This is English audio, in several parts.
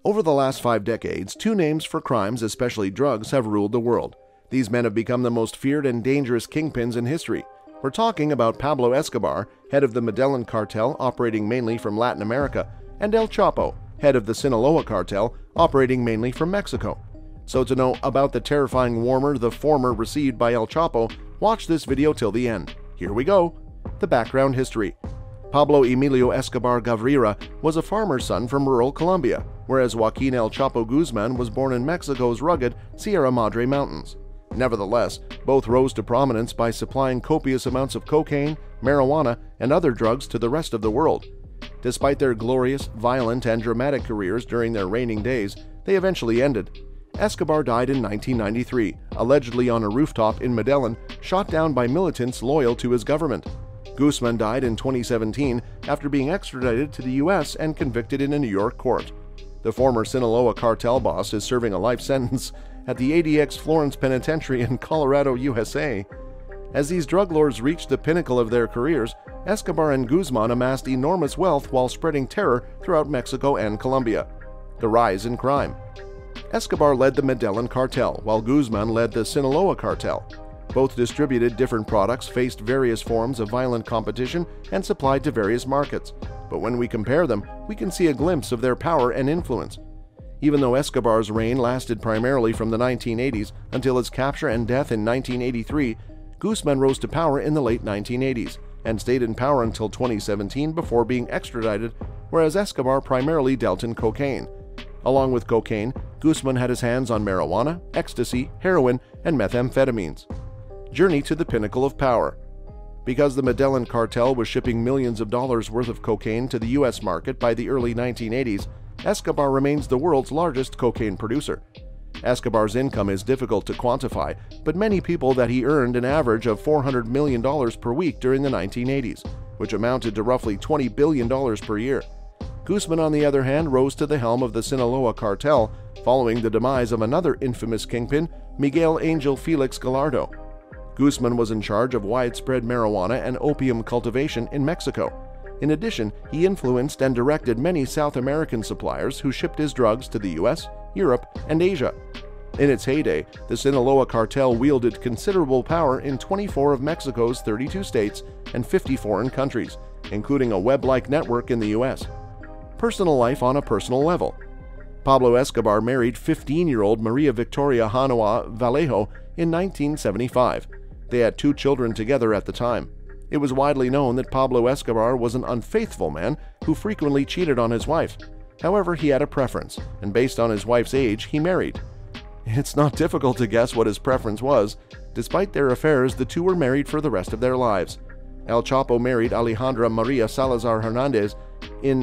Over the last 5 decades, 2 names for crimes, especially drugs, have ruled the world. These men have become the most feared and dangerous kingpins in history. We're talking about Pablo Escobar, head of the Medellin Cartel, operating mainly from Latin America, and El Chapo, head of the Sinola Cartel, operating mainly from Mexico. So to know about the terrifying warmer the former received by El Chapo, watch this video till the end. Here we go. The background history. Pablo Emilio Escobar Gaviria was a farmer's son from rural Colombia, whereas Joaquin El Chapo Guzman was born in Mexico's rugged Sierra Madre Mountains. Nevertheless, both rose to prominence by supplying copious amounts of cocaine, marijuana, and other drugs to the rest of the world. Despite their glorious, violent, and dramatic careers during their reigning days, they eventually ended. Escobar died in 1993, allegedly on a rooftop in Medellin, shot down by militants loyal to his government. Guzman died in 2017 after being extradited to the U.S. and convicted in a New York court. The former Sinaloa cartel boss is serving a life sentence at the ADX Florence Penitentiary in Colorado, USA. As these drug lords reached the pinnacle of their careers, Escobar and Guzman amassed enormous wealth while spreading terror throughout Mexico and Colombia. The rise in crime. Escobar led the Medellin Cartel, while Guzman led the Sinaloa Cartel. Both distributed different products, faced various forms of violent competition, and supplied to various markets. But when we compare them, we can see a glimpse of their power and influence. Even though Escobar's reign lasted primarily from the 1980s until his capture and death in 1983, Guzman rose to power in the late 1980s and stayed in power until 2017 before being extradited, whereas Escobar primarily dealt in cocaine. Along with cocaine, Guzman had his hands on marijuana, ecstasy, heroin, and methamphetamines. Journey to the pinnacle of power. Because the Medellin Cartel was shipping millions of dollars worth of cocaine to the U.S. market by the early 1980s, Escobar remains the world's largest cocaine producer. Escobar's income is difficult to quantify, but many people that he earned an average of $400 million per week during the 1980s, which amounted to roughly $20 billion per year. Guzman, on the other hand, rose to the helm of the Sinaloa Cartel following the demise of another infamous kingpin, Miguel Angel Felix Gallardo. Guzman was in charge of widespread marijuana and opium cultivation in Mexico. In addition, he influenced and directed many South American suppliers who shipped his drugs to the US, Europe, and Asia. In its heyday, the Sinaloa Cartel wielded considerable power in 24 of Mexico's 32 states and 50 foreign countries, including a web-like network in the US. Personal life on a personal level. Pablo Escobar married 15-year-old Maria Victoria Hanoa Vallejo in 1975. They had 2 children together at the time. It was widely known that Pablo Escobar was an unfaithful man who frequently cheated on his wife. However, he had a preference, and based on his wife's age, he married. It's not difficult to guess what his preference was. Despite their affairs, the 2 were married for the rest of their lives. El Chapo married Alejandra Maria Salazar Hernandez in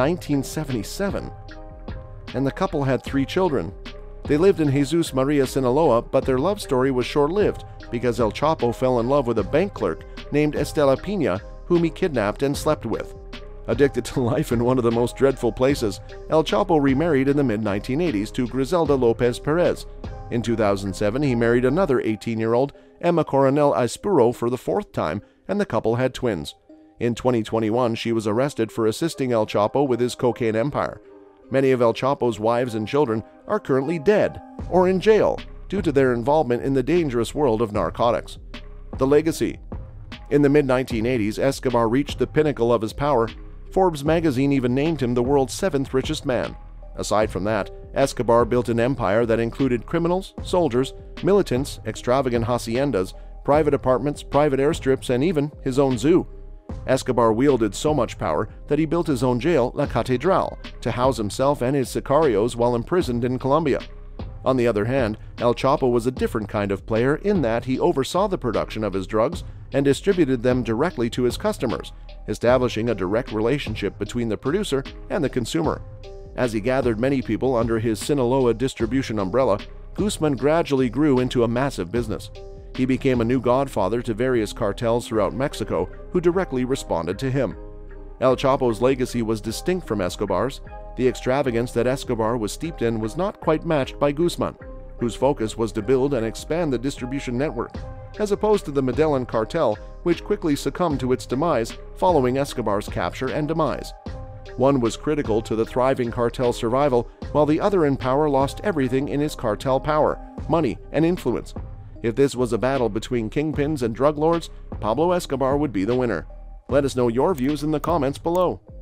1977, and the couple had 3 children. They lived in Jesus Maria Sinaloa, but their love story was short-lived because El Chapo fell in love with a bank clerk named Estela Pina, whom he kidnapped and slept with. Addicted to life in one of the most dreadful places, El Chapo remarried in the mid-1980s to Griselda Lopez Perez. In 2007, he married another 18-year-old, Emma Coronel Aispuro, for the 4th time, and the couple had twins. In 2021, she was arrested for assisting El Chapo with his cocaine empire. Many of El Chapo's wives and children are currently dead or in jail due to their involvement in the dangerous world of narcotics. The legacy. In the mid-1980s, Escobar reached the pinnacle of his power. Forbes magazine even named him the world's 7th richest man. Aside from that, Escobar built an empire that included criminals, soldiers, militants, extravagant haciendas, private apartments, private airstrips, and even his own zoo. Escobar wielded so much power that he built his own jail, La Catedral, to house himself and his sicarios while imprisoned in Colombia. On the other hand, El Chapo was a different kind of player in that he oversaw the production of his drugs and distributed them directly to his customers, establishing a direct relationship between the producer and the consumer. As he gathered many people under his Sinaloa distribution umbrella, Guzman gradually grew into a massive business. He became a new godfather to various cartels throughout Mexico who directly responded to him. El Chapo's legacy was distinct from Escobar's. The extravagance that Escobar was steeped in was not quite matched by Guzman, whose focus was to build and expand the distribution network, as opposed to the Medellin Cartel, which quickly succumbed to its demise following Escobar's capture and demise. One was critical to the thriving cartel survival, while the other in power lost everything in his cartel power, money, and influence. If this was a battle between kingpins and drug lords, Pablo Escobar would be the winner. Let us know your views in the comments below.